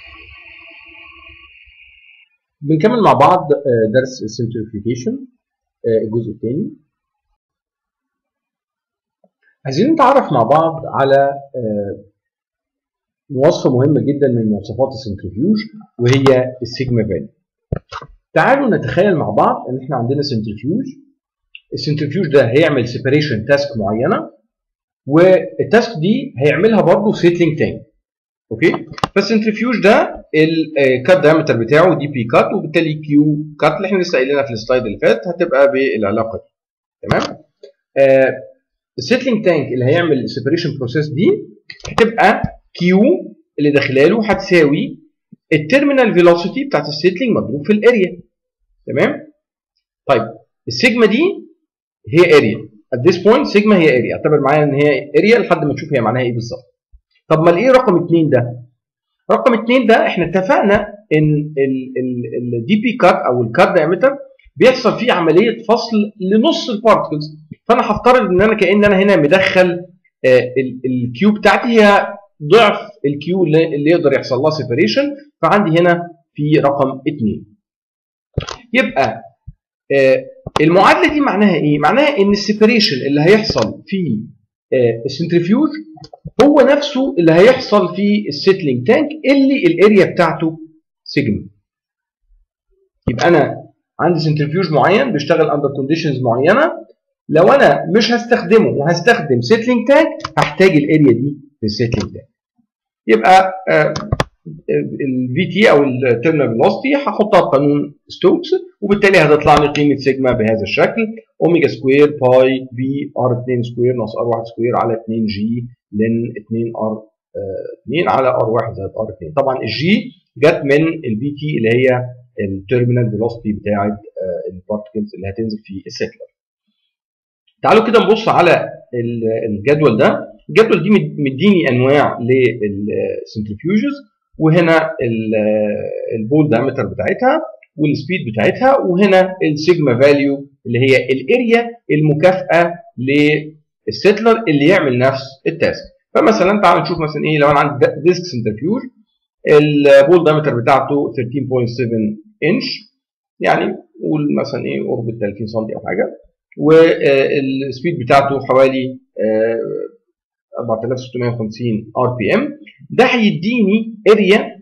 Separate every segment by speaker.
Speaker 1: بنكمل مع بعض درس السنترفيوجيشن الجزء الثاني. عايزين نتعرف مع بعض على مواصفة مهمة جدا من مواصفات السنترفيوج وهي السيجما فاليو. تعالوا نتخيل مع بعض ان احنا عندنا سنترفيوج. السنترفيوج ده هيعمل سيبريشن تاسك معينة، والتاسك دي هيعملها برضه سيتلينج تانك. اوكي، فالسنترفيوج ده الكات دايمتر بتاعه دي بي كات، وبالتالي كيو كات اللي احنا لسه قايلينها في السلايد اللي فات هتبقى بالعلاقه دي. تمام. السيتلينج تانك اللي هيعمل السيبريشن بروسيس دي هتبقى كيو اللي داخله له هتساوي التيرمينال فيلوسيتي بتاعت السيتلينج مضروب في الاريا. تمام. طيب السيجما دي هي اريا at this point. سيجما هي اريا، اعتبر معايا ان هي اريا لحد ما نشوف هي معناها ايه بالظبط. طب ما ايه رقم 2 ده؟ رقم 2 ده احنا اتفقنا ان الدي بي كات او الكات دايمتر بيحصل فيه عمليه فصل لنص البارتكلز، فانا هفترض ان انا هنا مدخل الكيو بتاعتي هي ضعف الكيو اللي يقدر يحصل لها سيبريشن، فعندي هنا في رقم 2. يبقى المعادله دي معناها ايه؟ معناها ان السيبريشن اللي هيحصل في السنترفيوج هو نفسه اللي هيحصل في السيتلينج تانك اللي الاريا بتاعته سيجما. يبقى انا عندي سنترفيوج معين بيشتغل اندر كونديشنز معينه، لو انا مش هستخدمه وهستخدم سيتلينج تانك هحتاج الاريا دي في السيتلينج تانك. يبقى الفي تي او التيرمينال فيلوسيتي هحطها بقانون ستوكس، وبالتالي هتطلع لي قيمه سيجما بهذا الشكل: اوميجا سكوير باي بي ار 2 سكوير ناقص ار 1 سكوير على 2 جي لن 2 ار 2 على ار 1 زائد ار 2. طبعا الجي جت من البي تي اللي هي التيرمينال فيلوسيتي بتاعه البارتكلز اللي هتنزل في السيتلر. تعالوا كده نبص على الجدول ده. الجدول دي مديني انواع للسنترفيوجز، وهنا البول دايمتر بتاعتها والسبيد بتاعتها، وهنا السيجما فاليو اللي هي الاريا المكافئه للسيتلر اللي يعمل نفس التاسك. فمثلا تعالوا نشوف مثلا ايه. لو انا عندي ديسك سنترفيوج البول دايمتر بتاعته 13.7 انش، يعني قول مثلا ايه قرب ال 30 سم او حاجه، والسبيد بتاعته حوالي 4650 ار بي ام. ده هيديني اريا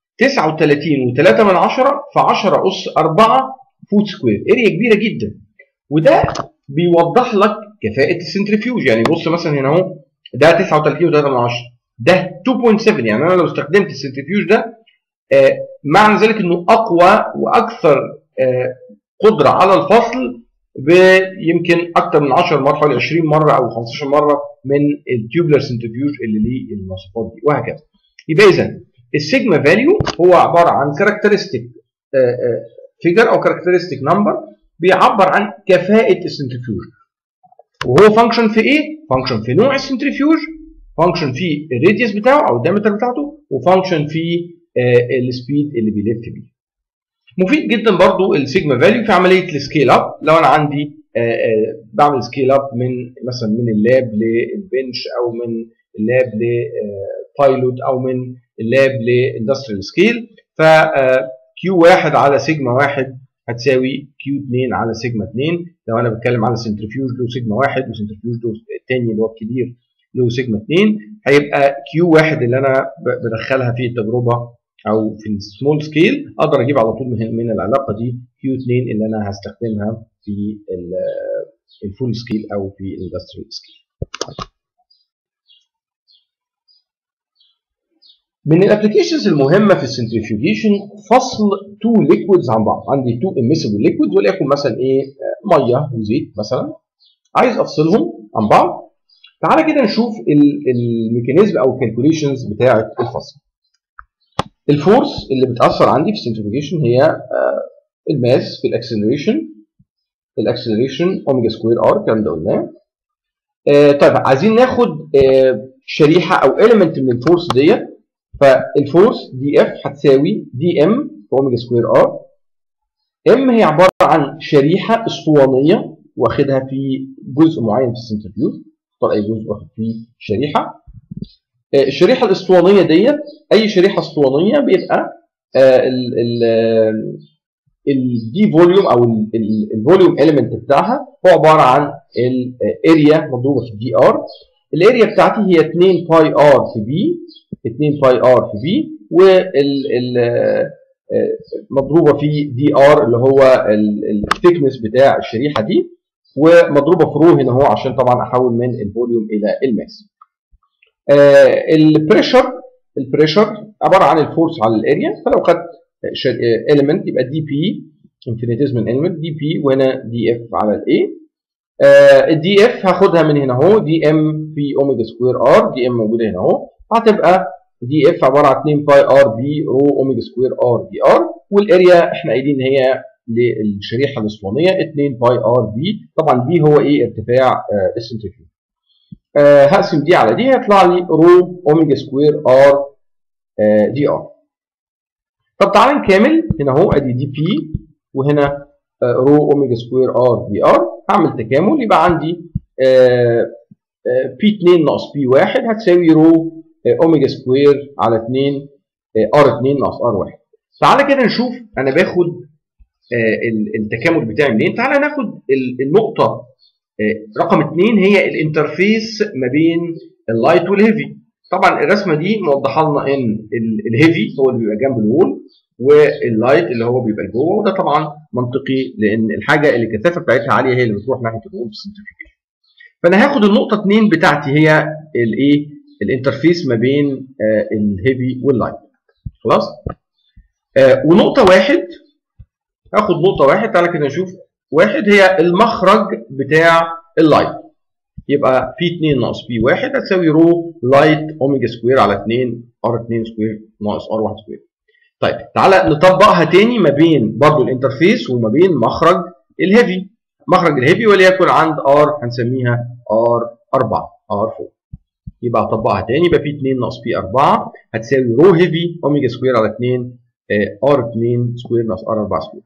Speaker 1: 39.3 في 10 اس 4 فوت سكوير، اريا كبيره جدا. وده بيوضح لك كفاءه السنترفيوج. يعني بص مثلا هنا اهو، ده 39.3، ده 2.7. يعني انا لو استخدمت السنترفيوج ده معنى ذلك انه اقوى واكثر قدره على الفصل بيمكن اكثر من 10 مره، حوالي 20 مره او 15 مره من التيوبلر سنترفيوج اللي ليه المواصفات دي، وهكذا. يبقى اذا السيجما فاليو هو عباره عن كاركترستيك فيجر او كاركترستيك نمبر بيعبر عن كفاءه السنترفيوج. وهو فانكشن في ايه؟ فانكشن في نوع السنترفيوج، فانكشن في الراديوس بتاعه او الدايمتر بتاعته، وفانكشن في السبيد اللي بيلف بيه. مفيد جدا برضو السيجما فاليو في عمليه السكيل اب. لو انا عندي بعمل سكيل اب من مثلا من اللاب للبنش، او من اللاب لبايلوت، او من اللاب لاندستريال سكيل، ف كيو 1 على سيجما 1 هتساوي كيو 2 على سيجما 2. لو انا بتكلم على سنترفيوج له سيجما 1 وسنترفيوج له الثاني اللي هو الكبير له سيجما 2، هيبقى كيو 1 اللي انا بدخلها في التجربه او في السمول سكيل اقدر اجيب على طول من العلاقه دي كيو 2 اللي انا هستخدمها في الفول سكيل او في الاندستريال سكيل. من الابلكيشنز المهمه في السنترفيوجيشن فصل تو ليكويدز عن بعض. عندي تو اميسبل ليكويدز، وليكن مثلا ايه ميه وزيت مثلا، عايز افصلهم عن بعض. تعالى كده نشوف الميكانيزم او الكالكوليشنز بتاعه الفصل. الفورس اللي بتاثر عندي في السنترفيوجيشن هي الماس في الاكسلريشن اوميجا سكوير ار، الكلام ده قلناه. طيب عايزين ناخد شريحه او اليمنت من الفورس ديت، فالفورس دي اف هتساوي دي ام في اوميجا سكوير ار. ام هي عباره عن شريحه اسطوانيه واخدها في جزء معين في السنترفيوج، اختار اي جزء واخد فيه شريحه. الشريحه الاسطوانيه ديت، اي شريحه اسطوانيه بيبقى الدي فوليوم او الفوليوم اليمنت بتاعها هو عباره عن الاريا مضروبه في الدي ار. الاريا بتاعتي هي 2 باي ار في بي، 2 باي ار في بي، مضروبه في دي ار اللي هو الثيكنس بتاع الشريحه دي، ومضروبه في رو هنا اهو عشان طبعا احول من الفوليوم الى الماس. البريشر عباره عن الفورس على الاريا، فلو خدت element يبقى دي بي infinitesimal element دي بي، وهنا دي اف على الاي. الدي اف هاخدها من هنا اهو دي ام في اوميجا سكوير ار، دي ام موجوده هنا اهو، هتبقى دي اف عباره عن 2 باي ار بي رو اوميجا سكوير ار دي ار، والاريا احنا قايلين ان هي للشريحه الاسطوانيه 2 باي ار بي. طبعا بي هو ايه؟ ارتفاع السنترفيوج. هقسم دي على دي هيطلع لي رو اوميجا سكوير ار دي ار. طب تعالى نكمل هنا اهو، ادي دي بي وهنا رو اوميجا سكوير ار دي ار، هعمل تكامل يبقى عندي بي 2 ناقص بي 1 هتساوي رو اوميجا سكوير على 2 ار 2 ناقص ار 1. تعالى كده نشوف انا باخد التكامل بتاعي منين. تعالى ناخد النقطه رقم 2 هي الانترفيس ما بين اللايت والهيفي. طبعا الرسمه دي موضحه لنا ان الهيفي هو اللي بيبقى جنب الوول واللايت اللي هو بيبقى جوه، وده طبعا منطقي لان الحاجه اللي الكثافه بتاعتها عاليه هي اللي بتروح ناحيه الوول في السنترفيوجيشن. فانا هاخد النقطه 2 بتاعتي هي الايه؟ الانترفيس ما بين الهيفي واللايت. خلاص؟ ونقطه 1 هاخد نقطه 1. تعالى كده نشوف 1 هي المخرج بتاع اللايت، يبقى بي 2 ناقص بي 1 هتساوي رو لايت اوميجا سكوير على 2 ار 2 سكوير ناقص ار 1 سكوير. طيب تعالى نطبقها تاني ما بين برضو الانترفيس وما بين مخرج الهيفي. مخرج الهيفي وليكن عند ار هنسميها ار 4 ار 4. يبقى اطبقها تاني، يبقى بي 2 ناقص بي 4 هتساوي رو هيفي اوميجا سكوير على 2 ار 2 سكوير ناقص ار 4 سكوير.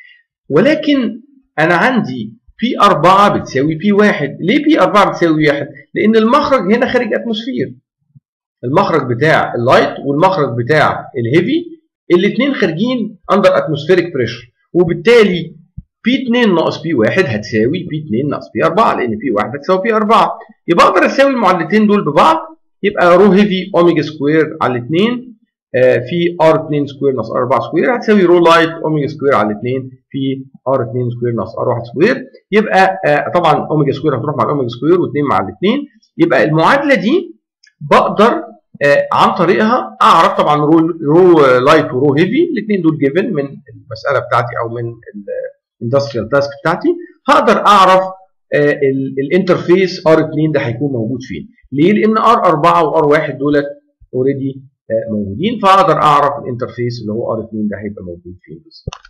Speaker 1: ولكن انا عندي بي 4 بتساوي بي 1. ليه بي 4 بتساوي 1؟ لان المخرج هنا خارج اتموسفير. المخرج بتاع اللايت والمخرج بتاع الهيفي الاثنين خارجين اندر اتموسفيريك بريشر، وبالتالي بي 2 ناقص بي 1 هتساوي بي 2 ناقص بي 4 لان بي 1 هتساوي بي 4. يبقى اقدر اساوي المعادلتين دول ببعض، يبقى رو هيفي اوميجا سكوير على 2 في ار 2 سكوير ناقص ار 4 سكوير هتساوي رو لايت اوميجا سكوير على 2 في ار 2 سكوير ناقص ار 1 سكوير. يبقى طبعا اوميجا سكوير هتروح مع الاوميجا سكوير و2 مع الاثنين. يبقى المعادله دي بقدر عن طريقها اعرف طبعا رو لايت ورو هيفي، الاثنين دول جيفن من المساله بتاعتي او من الاندستريال تاسك بتاعتي. هقدر اعرف الانترفيس ار 2 ده هيكون موجود فين. ليه؟ لان ار 4 وار 1 دولت اوريدي موجودين، فاقدر اعرف الانترفيس اللي هو ار 2 ده هيبقى موجود فين بالظبط.